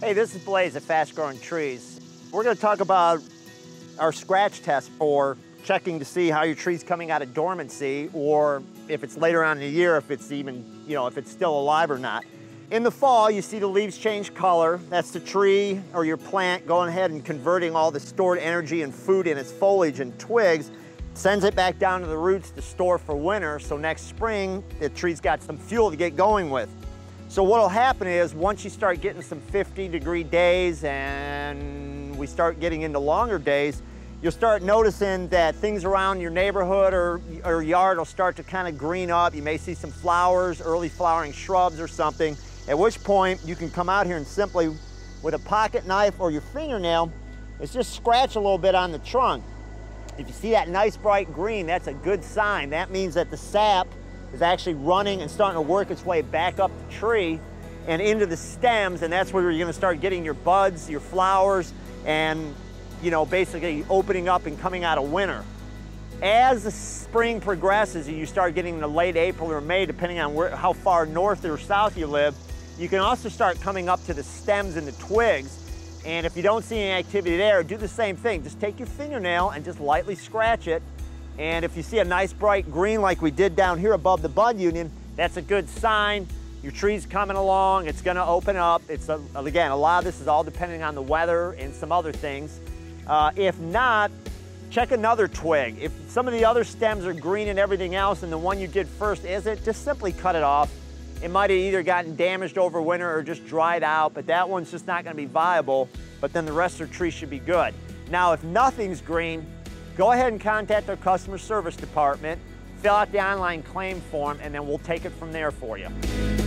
Hey, this is Blaze at Fast Growing Trees. We're going to talk about our scratch test for checking to see how your tree's coming out of dormancy, or if it's later on in the year, if it's even, if it's still alive or not. In the fall, you see the leaves change color. That's the tree or your plant going ahead and converting all the stored energy and food in its foliage and twigs, sends it back down to the roots to store for winter, so next spring, the tree's got some fuel to get going with. So what'll happen is, once you start getting some 50-degree days and we start getting into longer days, you'll start noticing that things around your neighborhood or yard will start to kind of green up. You may see some flowers, early flowering shrubs or something, at which point you can come out here and simply, with a pocket knife or your fingernail, is just scratch a little bit on the trunk. If you see that nice bright green, that's a good sign. That means that the sap is actually running and starting to work its way back up the tree and into the stems, and that's where you're gonna start getting your buds, your flowers, and basically opening up and coming out of winter. As the spring progresses and you start getting into late April or May, depending on how far north or south you live, you can also start coming up to the stems and the twigs. And if you don't see any activity there, do the same thing. Just take your fingernail and just lightly scratch it. And if you see a nice bright green like we did down here above the bud union, that's a good sign. Your tree's coming along, it's gonna open up. Again, a lot of this is all depending on the weather and some other things. If not, check another twig. If some of the other stems are green and everything else and the one you did first isn't, just simply cut it off. It might have either gotten damaged over winter or just dried out, but that one's just not gonna be viable, but then the rest of the tree should be good. Now, if nothing's green, go ahead and contact our customer service department, fill out the online claim form, and then we'll take it from there for you.